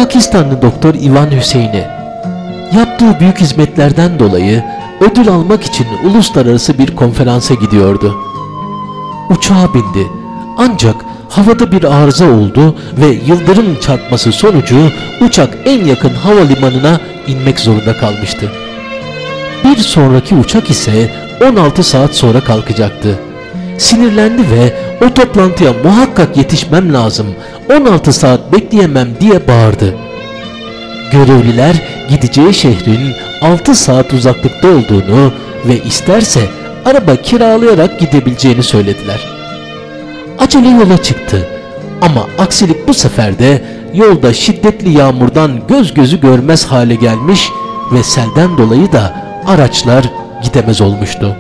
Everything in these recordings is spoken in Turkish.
Pakistanlı doktor Ivan Hüseyin'i yaptığı büyük hizmetlerden dolayı ödül almak için uluslararası bir konferansa gidiyordu. Uçağa bindi ancak havada bir arıza oldu ve yıldırım çarpması sonucu uçak en yakın havalimanına inmek zorunda kalmıştı. Bir sonraki uçak ise 16 saat sonra kalkacaktı. Sinirlendi ve o toplantıya muhakkak yetişmem lazım, 16 saat bekleyemem diye bağırdı. Görevliler gideceği şehrin 6 saat uzaklıkta olduğunu ve isterse araba kiralayarak gidebileceğini söylediler. Acele yola çıktı ama aksilik bu sefer de yolda şiddetli yağmurdan göz gözü görmez hale gelmiş ve selden dolayı da araçlar gidemez olmuştu.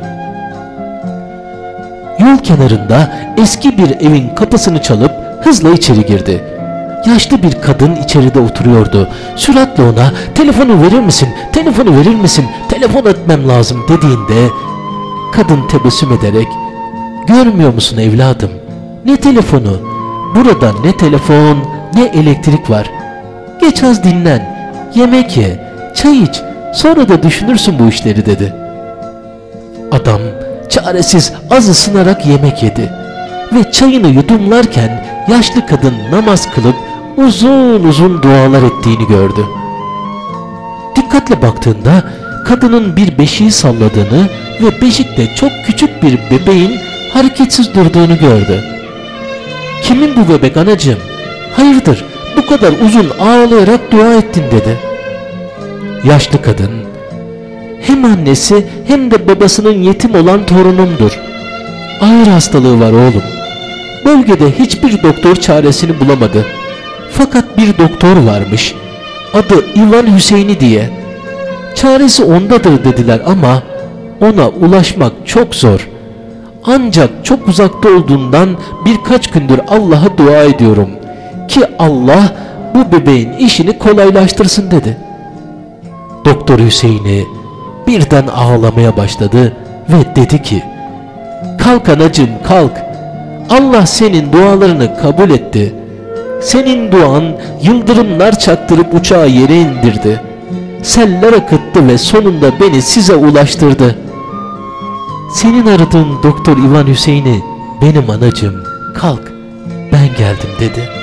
Yol kenarında eski bir evin kapısını çalıp hızla içeri girdi. Yaşlı bir kadın içeride oturuyordu. Süratle ona "Telefonu verir misin? Telefonu verir misin? Telefon etmem lazım" dediğinde kadın tebessüm ederek "Görmüyor musun evladım? Ne telefonu? Burada ne telefon ne elektrik var. Geç az dinlen, yemek ye, çay iç, sonra da düşünürsün bu işleri" dedi. Adam çaresiz az ısınarak yemek yedi ve çayını yudumlarken yaşlı kadın namaz kılıp uzun uzun dualar ettiğini gördü. Dikkatle baktığında kadının bir beşiği salladığını ve beşikte çok küçük bir bebeğin hareketsiz durduğunu gördü. "Kimin bu bebek anacığım? Hayırdır bu kadar uzun ağlayarak dua ettin" dedi. Yaşlı kadın "Hem annesi hem de babasının yetim olan torunumdur. Ağır hastalığı var oğlum. Bölgede hiçbir doktor çaresini bulamadı. Fakat bir doktor varmış. Adı Ivan Hüseyin'i diye. Çaresi ondadır dediler ama ona ulaşmak çok zor. Ancak çok uzakta olduğundan birkaç gündür Allah'a dua ediyorum ki Allah bu bebeğin işini kolaylaştırsın" dedi. Doktor Hüseyin'i birden ağlamaya başladı ve dedi ki "Kalk anacığım kalk. Allah senin dualarını kabul etti. Senin duan yıldırımlar çaktırıp uçağı yere indirdi. Seller akıttı ve sonunda beni size ulaştırdı. Senin aradığın doktor Ivan Hüseyin'i benim anacığım. Kalk, ben geldim" dedi.